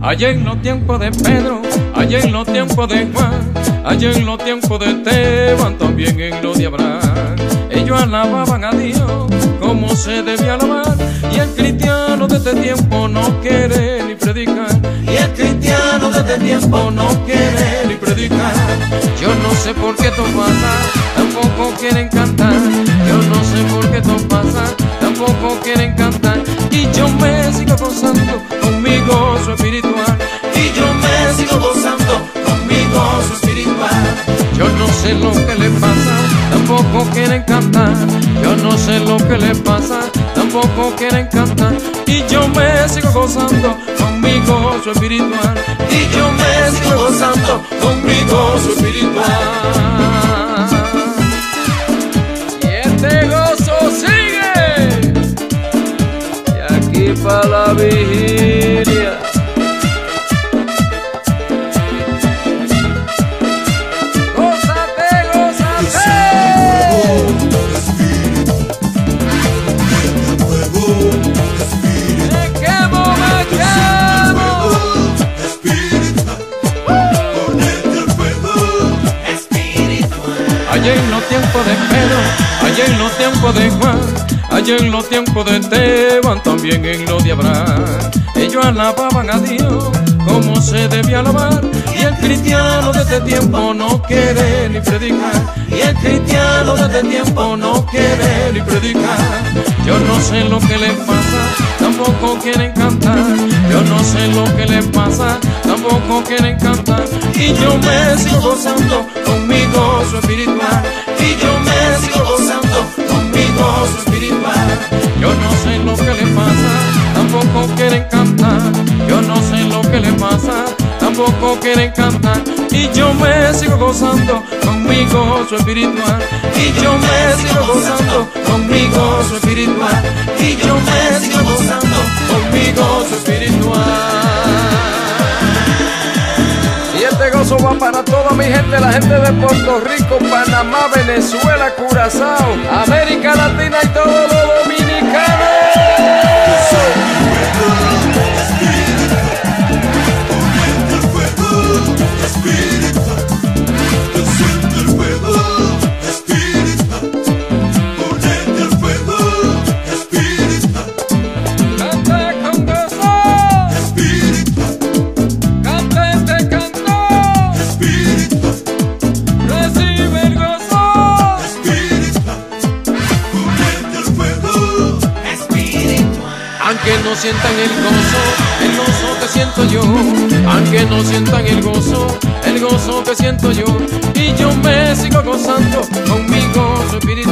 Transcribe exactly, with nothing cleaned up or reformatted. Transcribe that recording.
allá en los tiempos de Pedro, allá en los tiempos de Juan, allá en los tiempos de Esteban, también en los de Abraham. Ellos alababan a Dios como se debía alabar, y el cristiano de este tiempo no quiere ni predicar, y el cristiano de este tiempo no quiere ni predicar. Yo no sé por qué esto pasa, tampoco quieren cantar. Yo no sé por qué esto pasa, tampoco quieren cantar. Y yo me sigo gozando con mi gozo espiritual, y yo me sigo gozando con mi gozo espiritual. Yo no sé lo que le pasa, tampoco quieren cantar. Yo no sé lo que le pasa, tampoco quieren cantar. Y yo me sigo gozando con mi gozo espiritual, y yo me sigo gozando con mi gozo espiritual. Y este gozo sigue, y aquí para la vigilia. Allá en los tiempos de Pedro, allá en los tiempos de Juan, allá en los tiempos de Esteban, también en los de Abraham. Ellos alababan a Dios como se debía alabar, y el cristiano de este tiempo no quiere ni predicar, y el cristiano de este tiempo no quiere ni predicar. Yo no sé lo que les pasa, tampoco quieren cantar. Yo no sé lo que les pasa, tampoco quieren cantar. Y yo me sigo gozando con mi gozo espiritual, y yo me sigo gozando con mi gozo espiritual. Yo no sé lo que les pasa, tampoco quieren cantar. Yo no sé lo que les pasa, tampoco quieren cantar. Y yo me sigo gozando con mi gozo espiritual, y yo me sigo gozando con mi gozo espiritual, y yo me sigo gozando con mi gozo espiritual. Y este gozo va para toda mi gente, la gente de Puerto Rico, Panamá, Venezuela, Curazao, América Latina y todo lo dominicano. Aunque no sientan el gozo, el gozo que siento yo, aunque no sientan el gozo, el gozo que siento yo, y yo me sigo gozando con mi gozo espiritual.